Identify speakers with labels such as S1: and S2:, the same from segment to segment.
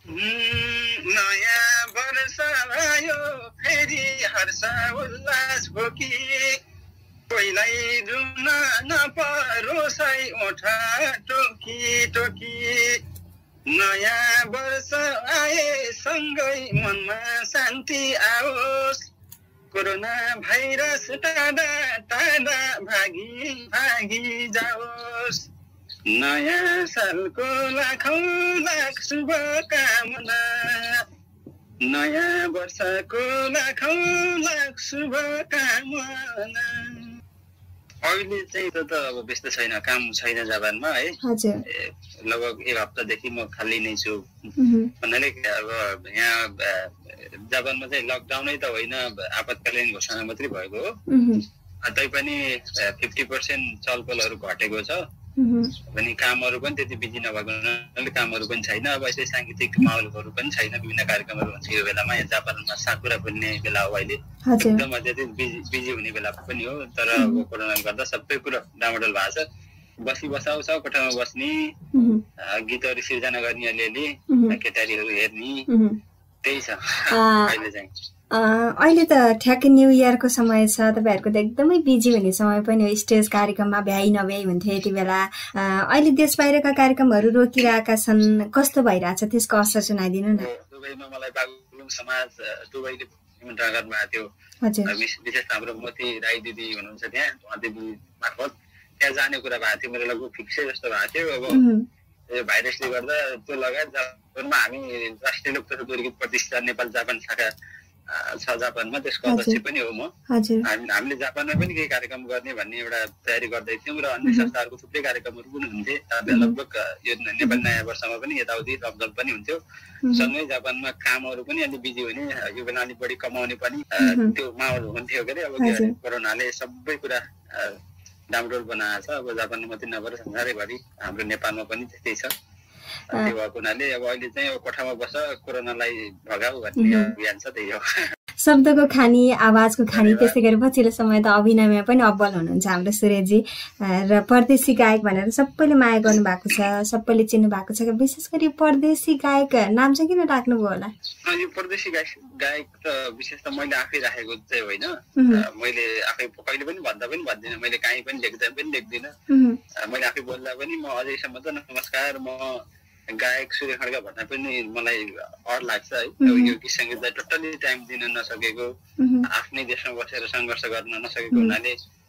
S1: नयाँ वर्ष आयो फेरि हर्ष उल्लास बोकी पहिल्यै रुन नपरोस् है ओठा टोकी टोकी नयाँ वर्ष आए सँगै मनमा शान्ति आओस् कोरोना भाइरस टाढा टाढा भागी भागी जाओस् नयाँ सालको लाखौँ लाख शुभकामना नयाँ वर्षको लाखौँ लाख शुभकामना। अहिले चाहिँ त अब व्यस्त छैन, काम छैन जापानमा है। लगभग एक हप्तादेखि म खाली नै छु भन्नाले अब यहाँ जापानमा चाहिँ लकडाउनै त होइन, आपतकालीन घोषणा मात्रै भएको हो। तैपनि 50% चलपलहरू घटेको छ अनि कामहरू पनि त्यति बिजी नभएको हुनाले कामहरू पनि छैन। अब यसै साङ्गीतिक माहौलहरू पनि छैन, विभिन्न कार्यक्रमहरू हुन्छ यो बेलामा। यहाँ जापानमा साकुरा फुल्ने बेला हो अहिले, एकदम अत्याधिक बिजी हुने बेला पनि हो। तर अब कोरोनाले गर्दा सबै कुरो डामाडोल भएको छ। बसी बसाउ छ, कोठामा बस्ने, गीतहरू सिर्जना गर्ने, अलिअलि केटारीहरू हेर्ने, त्यही छ अहिले चाहिँ।
S2: अहिले त ठ्याक्कै न्यू इयरको समय छ, तपाईँहरूको त एकदमै बिजी हुने समय पनि हो। स्टेज कार्यक्रममा भ्याइ नभ्याइ हुन्थ्यो यति बेला। अहिले देश बाहिरका कार्यक्रमहरू रोकिरहेका छन्, कस्तो भइरहेछ त्यसको असर सुनाइदिनु न।
S1: दुबईमा मलाई बागलुङ समाज दुबईले निमन्त्रणा गर्नुभएको थियो। विशेष हाम्रो मोती राई दिदी हुनुहुन्छ त्यहाँ, उहाँ दिदी मार्फत त्यहाँ जाने कुरा भएको थियो। मेरो लगभग फिक्सै जस्तो भएको थियो। अब यो भाइरसले गर्दा त्यो लगायत जापानमा हामी राष्ट्रिय लोकतन्त्र गीत प्रतिष्ठान नेपाल जापान शाखा छ जापानमा, त्यसको अध्यक्ष पनि हो म। हामीले जापानमा पनि केही कार्यक्रम गर्ने भन्ने एउटा तयारी गर्दै थियौँ र अन्य संस्थाहरूको थुप्रै कार्यक्रमहरू पनि हुन्थे। लगभग यो नेपाली नयाँ वर्षमा पनि यताउति रमझम पनि हुन्थ्यो। सँगै जापानमा कामहरू पनि अलिक बिजी हुने, यो बेला अलिक बढी कमाउने पनि त्यो माहौल हुन्थ्यो के अरे। अब के अरे कोरोनाले सबै कुरा डामडोल बनाएको छ। अब जापानमा मात्रै नभएर संसारैभरि, हाम्रो नेपालमा पनि त्यस्तै छ। त्यो भएको हुनाले अब अहिले चाहिँ अब कोठामा बस, कोरोनालाई भगाऊ भन्ने अभियान छ, त्यही हो।
S2: शब्दको खानी, आवाजको खानी, त्यसै गरी पछिल्लो समय त अभिनयमा पनि अब्बल हुनुहुन्छ हाम्रो सूर्यजी। र परदेशी गायक भनेर सबैले माया गर्नु भएको छ, सबैले चिन्नु भएको छ। विशेष गरी परदेशी गायक नाम चाहिँ किन राख्नुभयो होला?
S1: यो परदेशी गायक त विशेष त मैले आफै राखेको चाहिँ होइन। मैले आफै कहिले पनि भन्दा पनि भन्दिनँ, मैले काहीँ पनि लेख्दा पनि लेख्दिनँ। मैले आफै बोल्दा पनि म अझैसम्म त नमस्कार म गायक सूर्य खड्का भन्दा पनि मलाई अड लाग्छ है। यो गीत सङ्गीतलाई टोटल्ली टाइम दिन नसकेको, आफ्नै देशमा बसेर सङ्घर्ष गर्न नसकेको हुनाले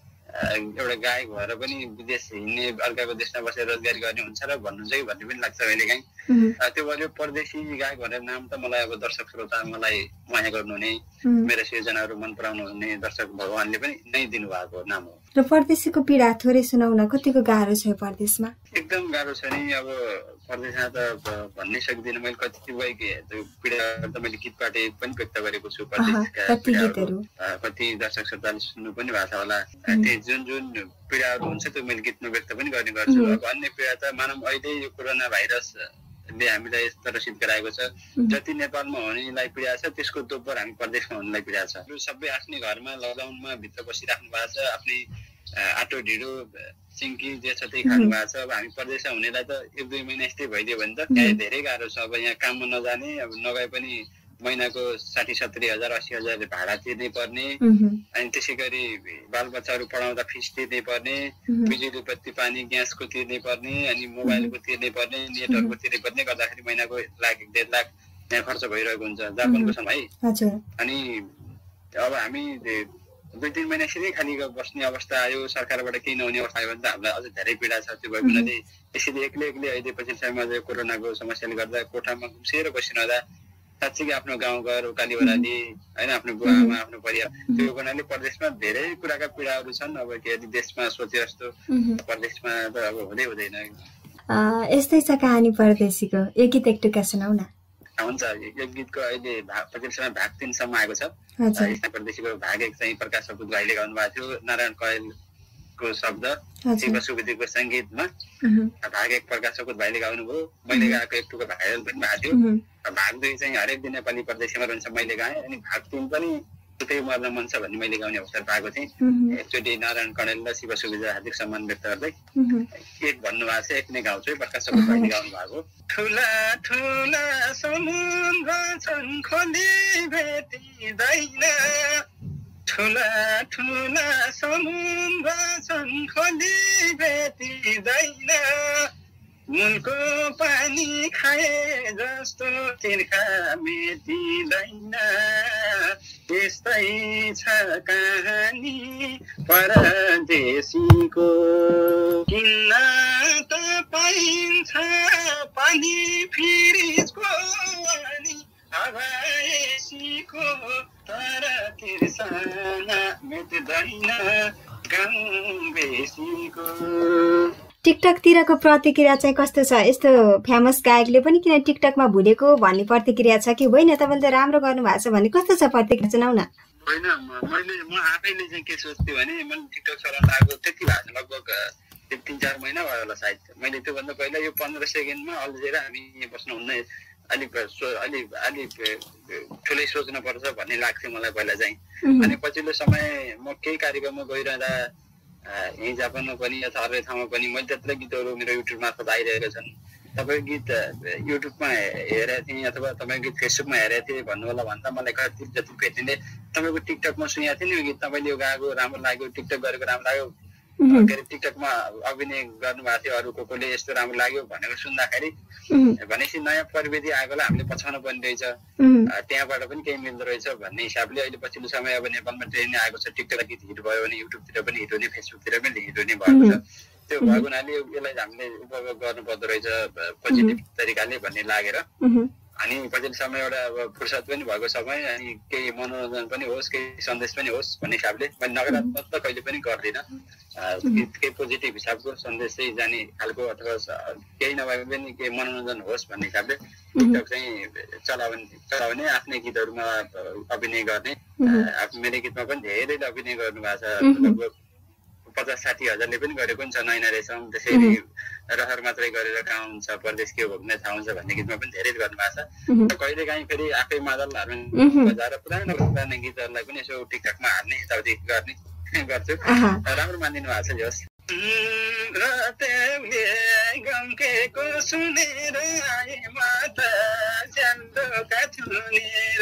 S1: एउटा गायक भएर पनि विदेश हिँड्ने, अर्काको देशमा बसेर रोजगारी गर्ने हुन्छ र भन्नुहुन्छ कि भन्ने पनि लाग्छ कहिलेकाहीँ। त्यो भएर परदेशी गायक भनेर नाम त मलाई अब दर्शक श्रोता मलाई माया गर्नुहुने, मेरो सिर्जनाहरू मन पराउनु हुने दर्शक भगवानले पनि नै दिनुभएको नाम हो।
S2: र परदेशीको पीडा थोरै सुनाउन, कतिको गाह्रो छ परदेशमा?
S1: एकदम गाह्रो छ नि। अब परदेशमा त भन्नै सक्दिनँ मैले कति पीडा त मैले गीतबाट पनि व्यक्त गरेको छु। परदेशका पीडाहरू कति दर्शक श्रोताले सुन्नु पनि भएको छ होला। त्यो जुन जुन पीडाहरू हुन्छ त्यो मैले गीतमा व्यक्त पनि गर्ने गर्छु। अब अन्य पीडा त मानव अहिले यो कोरोना भाइरसले हामीलाई यस्तो रसिद गराएको छ, जति नेपालमा हुनेलाई पीडा छ त्यसको दोब्बर हामी परदेशमा हुनेलाई पीडा छ। सबै आफ्नै घरमा लकडाउनमा भित्र बसिराख्नु भएको छ, आफ्नै आटो ढिँडो सिन्की जे छ त्यही खानु भएको छ। अब हामी परदेशमा हुनेलाई त 1-2 महिना यस्तै भइदियो भने त त्यहाँ धेरै गाह्रो छ। अब यहाँ काममा नजाने, अब नगए पनि महिनाको 60-70 हजार 80 हजार भाडा तिर्नै पर्ने, अनि त्यसै गरी बालबच्चाहरू पढाउँदा फिस तिर्नै पर्ने, बिजुली बत्ती पानी ग्यासको तिर्नै पर्ने, अनि मोबाइलको तिर्नै पर्ने, नेटहरूको तिर्नै पर्ने गर्दाखेरि महिनाको 1-1.5 लाख यहाँ खर्च भइरहेको हुन्छ जापानको समय। अनि अब हामी 2-3 महिना यसरी खाली बस्ने अवस्था आयो, सरकारबाट केही नहुने अवस्था आयो भने त हामीलाई अझ धेरै पीडा छ। त्यो भएको हुनाले यसरी एक्लै अहिले पछिल्लो समयमा कोरोनाको समस्याले गर्दा कोठामा घुसेर बसिरहँदा साँच्चै आफ्नो गाउँघर उकाली ओह्राली होइन, आफ्नो बुवाआमा, आफ्नो परिवार, त्यो हुनाले परदेशमा धेरै कुराका पीडाहरू छन्। अब के अरे देशमा सोचे जस्तो परदेशमा त अब हुँदैन।
S2: यस्तै छ कहानी परदेशीको। एक गीत एक टुक्का सुनाउ न।
S1: हुन्छ, यो गीतको अहिले पछिल्लो समय भाग 3 सम्म आएको छ। परदेशीको भाग 1 चाहिँ प्रकाश सपुत भाइले गाउनु भएको थियो, नारायण कयलको शब्द, शिव सुवेदीको सङ्गीतमा। भाग 1 प्रकाश सपुत भाइले गाउनुभयो, मैले गाएको एक टुक्का भाइरल पनि भएको थियो। भाग 2 चाहिँ हरेक दिन नेपाली परदेशीमा रहन्छ मैले गाएँ, अनि भाग 3 पनि त्यही मर्न मन छ भन्ने मैले गाउने अवसर पाएको थिएँ। एकचोटि नारायण कणेल र शिव सुवेदी हार्दिक सम्मान व्यक्त गर्दै एक भन्नुभएको छ, एक नै गाउँछु है, प्रकाश सपुत भाइले गाउनु भएको। ठुला ठुला छन् खोली भेटिँदैन ठुला ठुला समुद्र छन् खोली भेटिँदैन मुलको पानी खाए जस्तो तिर्खा मेटिँदैन यस्तै छ कहानी परदेशीको किन्न त पाइन्छ पानी फ्रिजको अनि हावाएसीको तर तिर्सना मेट्दैन गाउँ बेसीको।
S2: टिकटकतिरको प्रतिक्रिया चाहिँ कस्तो छ? यस्तो फेमस गायकले पनि किन टिकटकमा भुलेको भन्ने प्रतिक्रिया छ कि होइन तपाईँले त राम्रो गर्नुभएको छ भन्ने कस्तो छ प्रतिक्रिया जनाउ न?
S1: होइन म आफैले चाहिँ के सोच्थेँ भने मैले टिकटक चलाउन आएको त्यति भएको लगभग 3-4 महिना भयो होला सायद। मैले त्योभन्दा पहिला यो 15 सेकेन्डमा अल्झेर हामी बस्नुहुन्न अलिक ठुलै सोच्नुपर्छ भन्ने लाग्थ्यो मलाई पहिला चाहिँ। अनि पछिल्लो समय म केही कार्यक्रममा गइरहँदा यहीँ जापानमा पनि अथवा अरू ठाउँमा पनि मैले त्यत्रो गीतहरू मेरो युट्युब मार्फत आइरहेका छन्। तपाईँको गीत युट्युबमा हेरेको थिएँ अथवा तपाईँको गीत फेसबुकमा हेरेको थिएँ भन्नु होला भन्दा मलाई कति जति भेटिने तपाईँको टिकटकमा सुनेको थिएँ नि यो गीत तपाईँले यो गाएको राम्रो लाग्यो टिकटक गरेको राम्रो लाग्यो के अरे टिकटकमा अभिनय गर्नुभएको थियो अरू कोले यस्तो राम्रो लाग्यो भनेको सुन्दाखेरि भनेपछि नयाँ प्रविधि आएकोलाई हामीले पछाउनु पर्ने रहेछ त्यहाँबाट पनि केही मिल्दो रहेछ भन्ने हिसाबले अहिले पछिल्लो समय अब नेपालमा ट्रेन्ड आएको छ टिकटक गीत हिट भयो भने युट्युबतिर पनि हिट हुने फेसबुकतिर पनि हिट हुने भएको छ। त्यो भएको हुनाले यसलाई हामीले उपभोग गर्नुपर्दो रहेछ पोजिटिभ तरिकाले भन्ने लागेर अनि पछिल्लो समय एउटा अब फुर्सद पनि भएको समय अनि केही मनोरञ्जन पनि होस् केही सन्देश पनि होस् भन्ने हिसाबले मैले नकारात्मक त कहिले पनि गर्दिनँ। केही पोजिटिभ हिसाबको सन्देश चाहिँ जाने खालको अथवा केही नभए पनि केही मनोरञ्जन होस् भन्ने हिसाबले टिकटक चाहिँ चलाउने आफ्नै गीतहरूमा अभिनय गर्ने मेरो गीतमा पनि धेरैले अभिनय गर्नुभएको छ लगभग 50-60 हजारले पनि गरेको पनि छ नैना रेशम त्यसरी रहर मात्रै गरेर कहाँ हुन्छ परदेश के भोग्न थाहा हुन्छ भन्ने गीतमा पनि धेरै गर्नुभएको छ। कहिले काहीँ फेरि आफै मादल बजाएर पुरानो गीतहरूलाई पनि यसो टिकटकमा हाल्ने यताउति गर्ने गर्छु राम्रो मानिदिनु भएको छ जस गम्केको सुनेर आए माता ज्यान्दोका थुनेर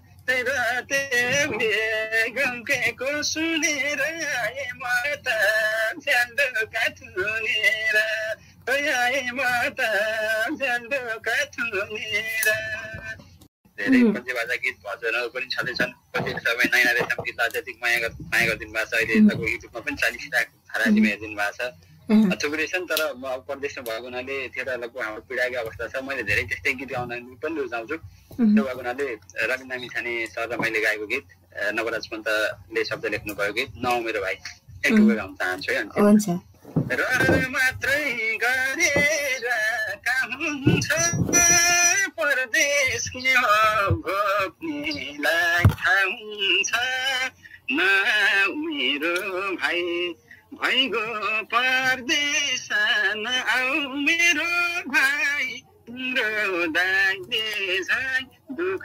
S1: गम्केको सुनेर आए माता ज्यान्दोका थुनेर आए माता ज्यान्दोका थुनेर धेरै पञ्चेबाजा गीत भजनहरू पनि छँदैछन्। पछिल्लो समय नैना रेशम गीत अत्याधिक माया गरिदिनु भएको छ। अहिले युट्युबमा पनि 40 लाख हाराजीमा हेरिदिनु भएको छ। थुप्रै छन् तर म अब परदेशमा भएको हुनाले थिएटर लगभग हाम्रो पीडाको अवस्था छ। मैले धेरै त्यस्तै गीत गाउन पनि रुचाउँछु। त्यो भएको हुनाले रवि नामी छाने सर र मैले गाएको गीत नवराज पन्तले शब्द लेख्नु भएको गीत नौ मेरो भाइ एक टुक्रो गाउन चाहन्छु है। रहर मात्रै गरेर काम हुन्छ परदेश के भोग्नेलाई थाहा हुन्छ न मेरो भाइ भइगो परदेश न आऊ मेरो भाइ तिम्रो दाइले झै दुःख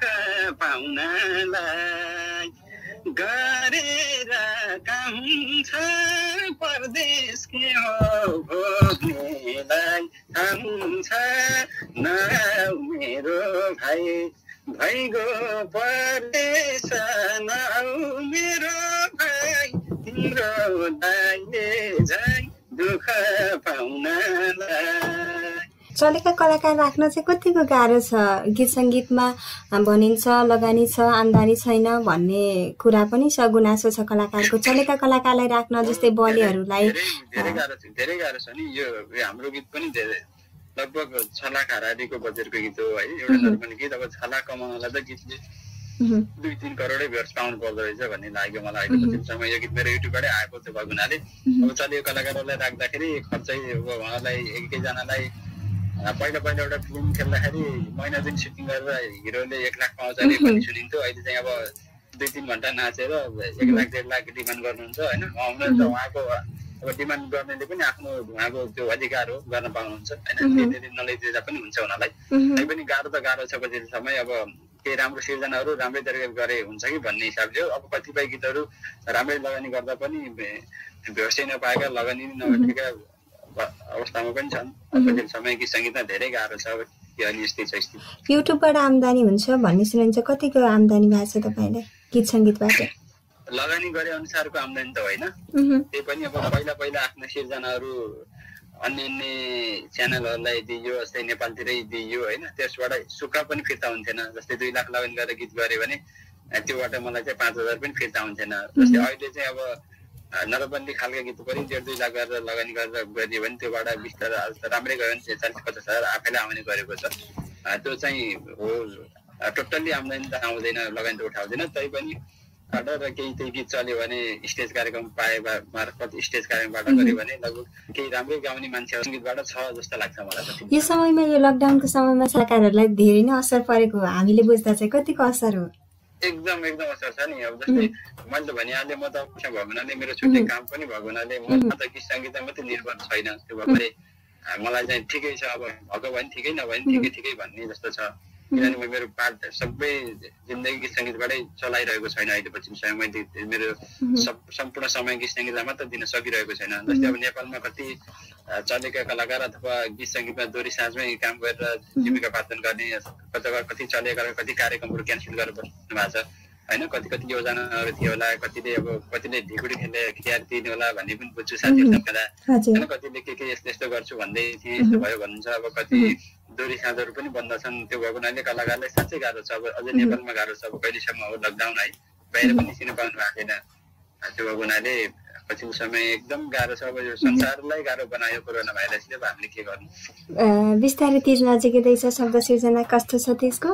S1: पाउनलाई गरेर काम हुन्छ परदेश के हो भोग्नेलाई थाहा हुन्छ न मेरो भाइ भइगो परदेश न आऊ मेरो भाइ तिम्रो दाइले झै दुःख पाउनलाई।
S2: चलेका कलाकार राख्न चाहिँ कतिको गाह्रो छ? गीत सङ्गीतमा भनिन्छ लगानी छ आम्दानी छैन भन्ने कुरा पनि छ गुनासो छ कलाकारको। चलेका कलाकारलाई राख्न जस्तै बलिहरूलाई
S1: धेरै गाह्रो छ नि। यो हाम्रो गीत पनि लगभग 6 लाख हारारीको बजेटको गीत हो है। एउटा नर्मल गीत अब 6 लाख कमाउनलाई त गीतले 2-3 करोडै भ्युर्स पाउनु पर्दो रहेछ भन्ने लाग्यो मलाई। अहिले समय यो गीत मेरो युट्युबबाटै आएको थियो भएको हुनाले अब चलेको कलाकारहरूलाई राख्दाखेरि खर्चै अब उहाँलाई एकैजनालाई पहिला एउटा फिल्म खेल्दाखेरि महिना दिन सुटिङ गरेर हिरोले 1 लाख पाउँछ अरे भन्ने सुनिन्थ्यो। अहिले चाहिँ अब 2-3 घन्टा नाचेर 1 लाख 1.5 लाख डिमान्ड गर्नुहुन्छ होइन। उहाँको अब डिमान्ड गर्नेले पनि आफ्नो उहाँको त्यो अधिकार हो गर्न पाउनुहुन्छ होइन। नलैदिँदा पनि हुन्छ उनीहरूलाई। तैपनि गाह्रो त गाह्रो छ पछिल्लो समय। अब केही राम्रो सिर्जनाहरू राम्रै तरिकाले गरे हुन्छ कि भन्ने हिसाबले हो। अब कतिपय गीतहरू राम्रै लगानी गर्दा पनि भ्युर्सै नपाएका लगानी नभएका अवस्थामा पनि छन्। पछिल्लो समय गीत सङ्गीतमा धेरै गाह्रो छ। अनि यस्तै छ स्थिति।
S2: युट्युबबाट आम्दानी हुन्छ भन्ने सुनिन्छ, कतिको आम्दानी भएको छ तपाईँलाई गीत सङ्गीतबाट?
S1: लगानी गरे अनुसारको आम्दानी त होइन, त्यही पनि अब पहिला पहिला आफ्ना सिर्जनाहरू अन्य अन्य च्यानलहरूलाई दिइयो, जस्तै नेपालतिरै दिइयो होइन, त्यसबाट सुक्खा पनि फिर्ता हुन्थेन। जस्तै 2 लाख लगानी गरेर गीत गऱ्यो भने त्योबाट मलाई चाहिँ 5,000 पनि फिर्ता हुन्थेन। जस्तै अहिले चाहिँ अब नरबन्दी खालका गीत पनि 1.5-2 लाख गरेर लगानी गरेर गरिदियो भने त्योबाट 20,000 राम्रै गयो भने 40-50,000 आफैलाई आउने गरेको छ। त्यो चाहिँ हो, टोटल्ली आम्दानी त आउँदैन, लगानी त उठाउँदैन। तै पनि र केही त्यही गीत चल्यो भने स्टेज कार्यक्रम पाए मार्फत स्टेज कार्यक्रमबाट गऱ्यो भने लगभग केही राम्रै गाउने मान्छे सङ्गीतबाट छ जस्तो लाग्छ मलाई।
S2: यो समयमा, यो लकडाउनको समयमा कलाकारहरूलाई धेरै नै असर परेको हामीले बुझ्दा चाहिँ कतिको असर हो?
S1: एकदम एकदम असर छ नि। अब जस्तै मैले त भनिहालेँ, म त भएको हुनाले मेरो छुट्टै काम पनि भएको हुनाले म त गीत सङ्गीतमा मात्रै निर्भर छैन। त्यो भएकोले मलाई चाहिँ ठिकै छ, अब भएको भयो भने ठिकै, नभए पनि ठिकै ठिकै भन्ने जस्तो छ। किनभने मेरो पार्ट सबै जिन्दगी गीत सङ्गीतबाटै चलाइरहेको छैन। अहिले पछिल्लो समय मैले मेरो सम्पूर्ण समय गीत सङ्गीतलाई मात्र दिन सकिरहेको छैन। जस्तै अब नेपालमा कति चलेका कलाकार अथवा गीत सङ्गीतमा दोहोरी साँझमै काम गरेर जीविका पार्जन गर्ने, कति चलेका कति कार्यक्रमहरू क्यान्सल गरेर बस्नु भएको छ होइन। कति कति योजनाहरू थियो होला, कतिले ढिकुडी खेल्ने खियार दिने होला भन्ने पनि बुझ्छु साथीहरू सम्झँदा होइन। कतिले के यस्तो यस्तो गर्छु भन्दै थिएँ, यस्तो भयो भन्नुहुन्छ। अब कति दोहोरी साँझहरू पनि बन्द छन्। त्यो भएको हुनाले कलाकारलाई साँच्चै गाह्रो छ। अब अझै नेपालमा गाह्रो छ। अब कहिलेसम्म हो लकडाउन है, बाहिर पनि निस्किन पाउनु भएको छैन। त्यो भएको हुनाले पछिल्लो समय एकदम गाह्रो छ। अब यो संसारलाई गाह्रो बनायो कोरोना भाइरसले। अब हामीले के गर्नु?
S2: बिस्तारै तीज नजिकै छ, शब्द सिर्जना कस्तो छ त्यसको?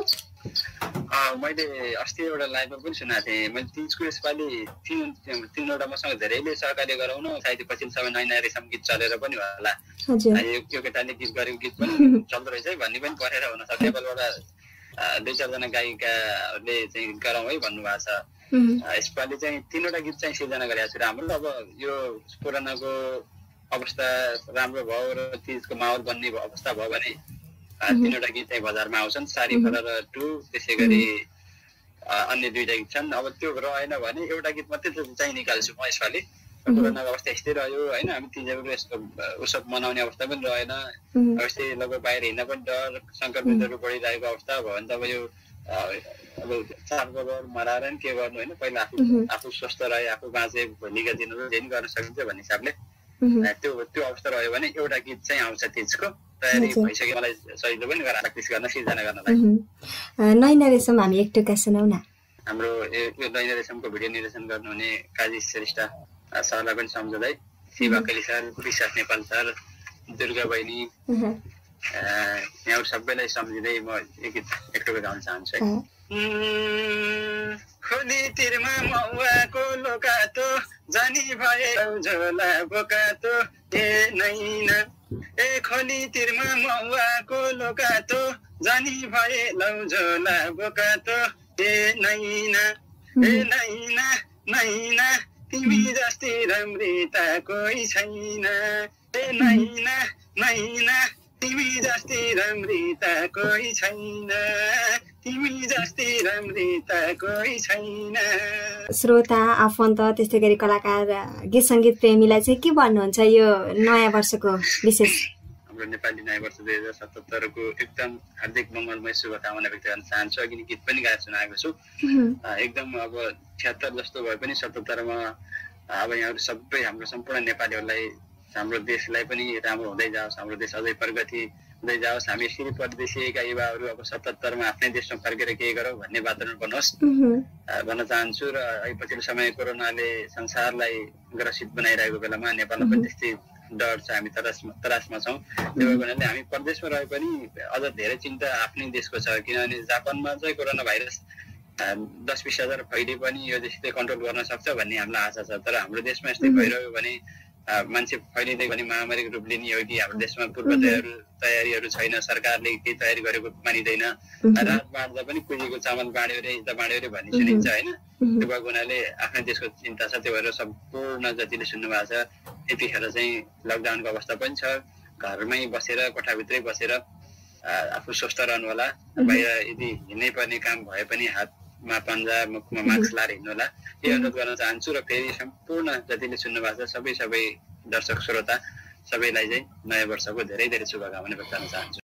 S1: मैले अस्ति एउटा लाइभमा पनि सुनाएको थिएँ। मैले तिजको यसपालि तीनवटा मसँग धेरैले सहकार्य गराउन, सायद पछिल्लो समय नयाँ रेशम गीत चलेर पनि होला, यो केटाले गीत गरेको गीत पनि चल्दो रहेछ है भन्ने पनि परेर हुनसक्छ। नेपालबाट 2-4 जना गायिकाले चाहिँ गराउँ है भन्नुभएको छ। यसपालि चाहिँ 3वटा गीत चाहिँ सिर्जना गरेको छु राम्रो। अब यो कोरोनाको अवस्था राम्रो भयो र तिजको माहौल बन्ने अवस्था भयो भने 3वटा गीत चाहिँ बजारमा आउँछन्, सारी फरर 2, त्यसै गरी अन्य 2टा गीत छन्। अब त्यो रहेन भने एउटा गीत मात्रै चाहिँ निकाल्छु म यसपालि। कोरोनाको अवस्था यस्तै रह्यो होइन, हामी तिजहरू यस्तो उत्सव मनाउने अवस्था पनि रहेन। यस्तै लगभग बाहिर हिँड्न पनि डर, सङ्क्रमितहरू बढिरहेको अवस्था भयो भने त अब यो अब चाडपर्व मनाएर नि के गर्नु होइन। पहिला आफू स्वस्थ रहे, आफू बाँचे, भोलिका दिनहरू जे गर्न सकिन्छ भन्ने हिसाबले त्यो अवस्था रह्यो भने एउटा गीत चाहिँ आउँछ तिजको। तयारी भइसक्यो, मलाई सजिलो पनि गराएर प्र्याक्टिस गर्न सिर्जना गर्नलाई।
S2: नैना रेशम हामी एक टुक्का सुनाउ न। हाम्रो
S1: यो नैना रेशमको भिडियो निर्देशन गर्नुहुने काजी श्रेष्ठ सरलाई पनि सम्झँदै, शिवा केली सर, विश्वास नेपाल सर, दुर्गा बहिनी, यहाँहरू सबैलाई सम्झिँदै म एक टुक्का गाउन चाहन्छु है। खोली तिरमा मौवाको लोकातो, जानी भए झोला बोकातो, ए नैना ए खोली तिरमा मौवाको लोकातो, जानी भए लौझोला बोकातो, ए नैना नैना नैना तिमी जस्तै राम्री त कोही छैन, ए नैना नैना तिमी जस्तै राम्री त कोही छैन, तिमी जस्तै राम्री त कोही छैन।
S2: श्रोता, आफन्त, त्यस्तै गरी कलाकार, गीत सङ्गीत प्रेमीलाई चाहिँ के भन्नुहुन्छ यो नयाँ वर्षको विशेष?
S1: हाम्रो नेपाली नयाँ वर्ष 2077 को एकदम हार्दिक मङ्गलमय शुभकामना व्यक्त गर्न चाहन्छु। अघि गीत पनि गाएर सुनाएको छु। एकदम अब 76 जस्तो भए पनि 77 मा अब यहाँहरू सबै हाम्रो सम्पूर्ण नेपालीहरूलाई, हाम्रो देशलाई पनि राम्रो हुँदै जाओस्, हाम्रो देश अझै प्रगति हुँदै जाओस्। हामी यसरी परदेशिएका युवाहरू अब 77 मा आफ्नै देशमा फर्केर केही गरौँ भन्ने वातावरण बनोस् भन्न चाहन्छु। र पछिल्लो समय कोरोनाले संसारलाई ग्रसित बनाइरहेको बेलामा नेपालमा पनि त्यस्तै डर छ, हामी तरासमा छौँ। त्यो भएकोले हामी परदेशमा रहे पनि अझ धेरै चिन्ता आफ्नै देशको छ। किनभने जापानमा चाहिँ कोरोना भाइरस 10-20 हजार फैले पनि यो देशले कन्ट्रोल गर्न सक्छ भन्ने हामीलाई आशा छ। तर हाम्रो देशमा यस्तै भइरह्यो भने मान्छे फैलिँदै भने महामारीको रूप लिने हो कि हाम्रो देशमा पूर्व तयारीहरू छैन, सरकारले केही तयारी गरेको मानिँदैन। रात बाँड्दा पनि कुजीको चामल बाँड्यो रे, यता बाँड्यो रे भन्ने सुनिन्छ होइन। त्यो भएको हुनाले आफ्नै देशको चिन्ता छ। त्यो भएर सम्पूर्ण जतिले सुन्नु भएको छ यतिखेर चाहिँ लकडाउनको अवस्था पनि छ, घरमै बसेर कोठाभित्रै बसेर आफू स्वस्थ रहनु होला। बाहिर यदि हिँड्नै पर्ने काम भए पनि हातमा पन्जा, मुखमा मास्क लाएर हिँड्नु होला, यो अनुरोध गर्न चाहन्छु। र फेरि सम्पूर्ण जतिले सुन्नु भएको छ सबै दर्शक श्रोता सबैलाई चाहिँ नयाँ वर्षको धेरै धेरै शुभकामना व्यक्त गर्न चाहन्छु।